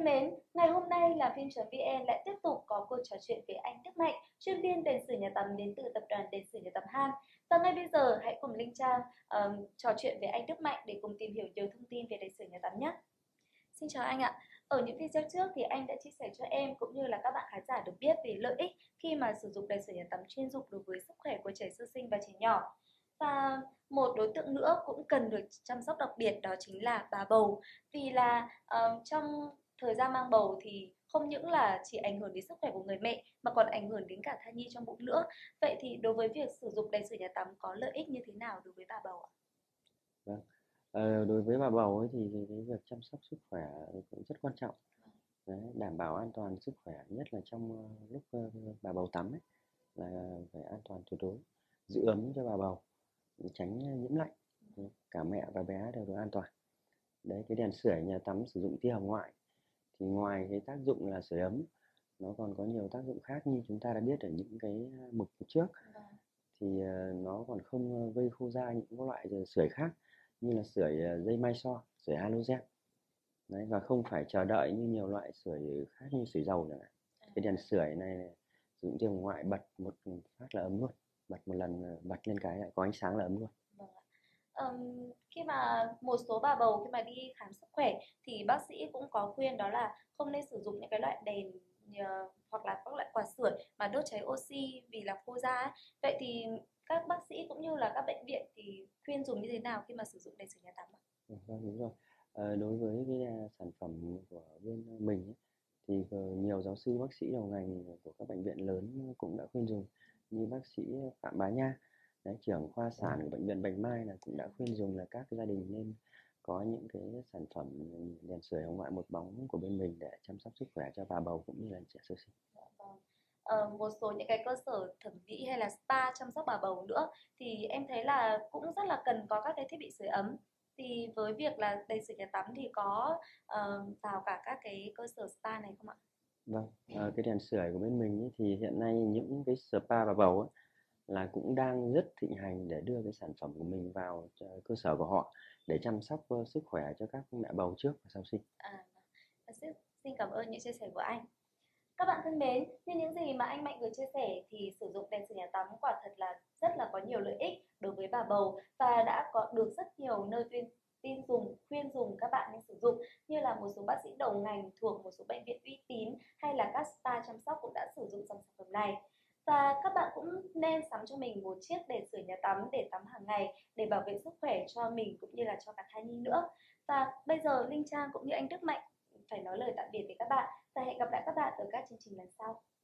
thân mến, ngày hôm nay là phim.vn lại tiếp tục có cuộc trò chuyện với anh Đức Mạnh, chuyên viên đèn sửa nhà tắm đến từ tập đoàn đèn sửa nhà tắm Han. Và ngay bây giờ hãy cùng Linh Trang trò chuyện với anh Đức Mạnh để cùng tìm hiểu nhiều thông tin về đèn sửa nhà tắm nhé. Xin chào anh ạ. Ở những video trước thì anh đã chia sẻ cho em cũng như là các bạn khán giả được biết về lợi ích khi mà sử dụng đèn sửa nhà tắm chuyên dụng đối với sức khỏe của trẻ sơ sinh và trẻ nhỏ. Và một đối tượng nữa cũng cần được chăm sóc đặc biệt, đó chính là bà bầu. Vì là trong thời gian mang bầu thì không những là chỉ ảnh hưởng đến sức khỏe của người mẹ mà còn ảnh hưởng đến cả thai nhi trong bụng nữa. Vậy thì đối với việc sử dụng đèn sửa nhà tắm có lợi ích như thế nào đối với bà bầu ạ? Vâng. Đối với bà bầu ấy thì cái việc chăm sóc sức khỏe cũng rất quan trọng. Đấy, đảm bảo an toàn sức khỏe, nhất là trong lúc bà bầu tắm ấy, là phải an toàn tuyệt đối, giữ ấm cho bà bầu, tránh nhiễm lạnh. Đấy, cả mẹ và bé đều được an toàn. Đấy, cái đèn sưởi nhà tắm sử dụng tia hồng ngoại thì ngoài cái tác dụng là sưởi ấm, nó còn có nhiều tác dụng khác như chúng ta đã biết ở những cái mục trước. Thì nó còn không gây khô da những cái loại sưởi khác như là sưởi dây mai so, sưởi halogen. Đấy, và không phải chờ đợi như nhiều loại sưởi khác như sưởi dầu chẳng hạn. Cái đèn sưởi này sử dụng tia hồng ngoại, bật một phát là ấm luôn, bật một lần bật lên cái lại có ánh sáng là ấm luôn. Vâng ạ. Khi mà một số bà bầu khi mà đi khám sức khỏe thì bác sĩ cũng có khuyên đó là không nên sử dụng những cái loại đèn hoặc là các loại quạt sưởi mà đốt cháy oxy vì là khô da ấy. Vậy thì các bác sĩ cũng như là các bệnh viện thì khuyên dùng như thế nào khi mà sử dụng đèn sửa nhà tắm ạ? Vâng, đúng rồi. Đối với cái sản phẩm của bên mình ấy, thì nhiều giáo sư bác sĩ đầu ngành của các bệnh viện lớn cũng đã khuyên dùng, như bác sĩ Phạm Bá Nha, đấy, trưởng khoa sản của bệnh viện Bạch Mai là cũng đã khuyên dùng là các gia đình nên có những cái sản phẩm đèn sưởi hồng ngoại một bóng của bên mình để chăm sóc sức khỏe cho bà bầu cũng như là trẻ sơ sinh. Dạ vâng. Một số những cái cơ sở thẩm mỹ hay là spa chăm sóc bà bầu nữa thì em thấy là cũng rất là cần có các cái thiết bị sưởi ấm. Thì với việc là đèn sửa nhà tắm thì có vào cả các cái cơ sở spa này không ạ? Vâng, cái đèn sưởi của bên mình ấy, thì hiện nay những cái spa bà bầu ấy, là cũng đang rất thịnh hành để đưa cái sản phẩm của mình vào cơ sở của họ để chăm sóc sức khỏe cho các mẹ bầu trước và sau sinh. À, xin cảm ơn những chia sẻ của anh. Các bạn thân mến, như những gì mà anh Mạnh vừa chia sẻ thì sử dụng đèn sửa nhà tắm quả thật là rất là có nhiều lợi ích đối với bà bầu và đã có được rất nhiều nơi khuyên dùng các bạn nên sử dụng, như là một số bác sĩ đầu ngành thuộc một số bệnh viện uy tín hay là các spa chăm sóc cũng đã sử dụng dòng sản phẩm này. Và các bạn cũng nên sắm cho mình một chiếc đèn sửa nhà tắm để tắm hàng ngày để bảo vệ sức khỏe cho mình cũng như là cho cả thai nhi nữa. Và bây giờ Linh Trang cũng như anh Đức Mạnh phải nói lời tạm biệt với các bạn và hẹn gặp lại các bạn ở các chương trình lần sau.